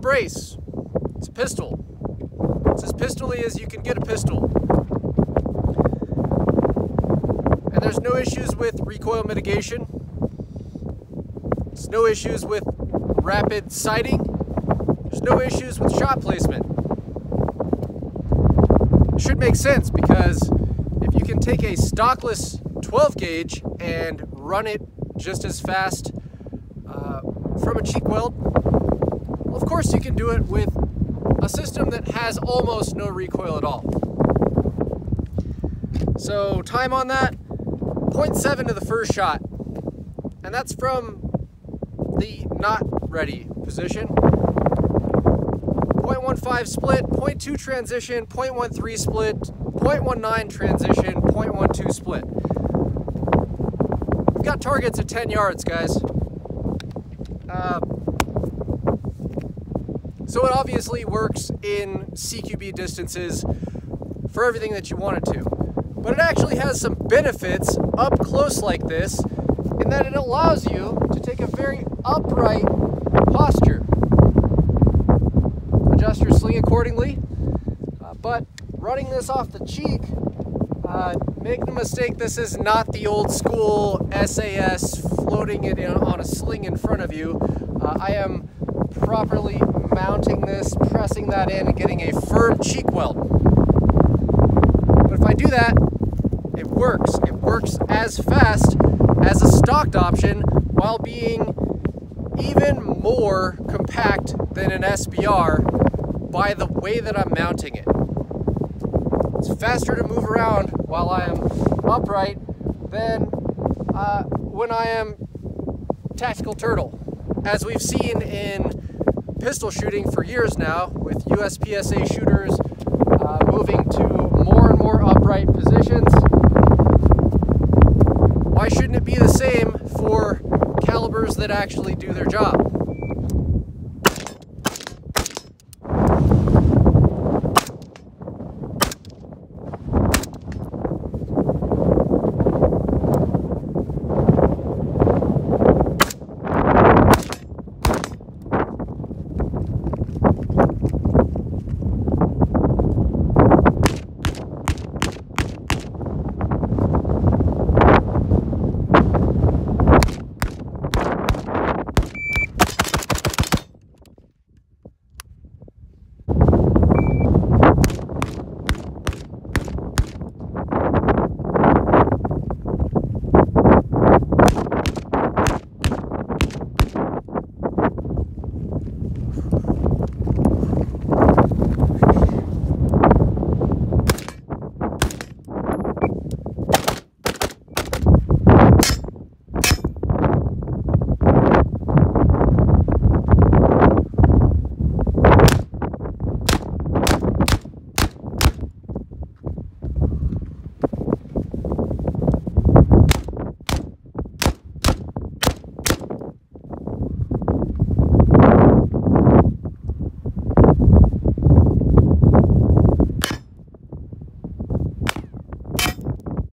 brace. It's a pistol. It's as pistol-y as you can get a pistol. And there's no issues with recoil mitigation. There's no issues with rapid sighting. There's no issues with shot placement. It should make sense, because if you can take a stockless 12 gauge and run it just as fast from a cheek weld, well, of course you can do it with a system that has almost no recoil at all. So time on that, 0.7 to the first shot, and that's from the not ready position. 0.15 split, 0.2 transition, 0.13 split, 0.19 transition, 0.12 split. We've got targets at 10 yards, guys. So it obviously works in CQB distances for everything that you want it to. But it actually has some benefits up close like this, in that it allows you to take a very upright posture. Adjust your sling accordingly, but running this off the cheek, make no mistake, this is not the old school SAS floating it on a sling in front of you. I am properly mounting this, pressing that in, and getting a firm cheek weld. But if I do that, it works. It works as fast as a stocked option while being even more compact than an SBR by the way that I'm mounting it. It's faster to move around while I am upright than when I am tactical turtle, as we've seen in pistol shooting for years now, with USPSA shooters moving to more and more upright positions. Why shouldn't it be the same for calibers that actually do their job?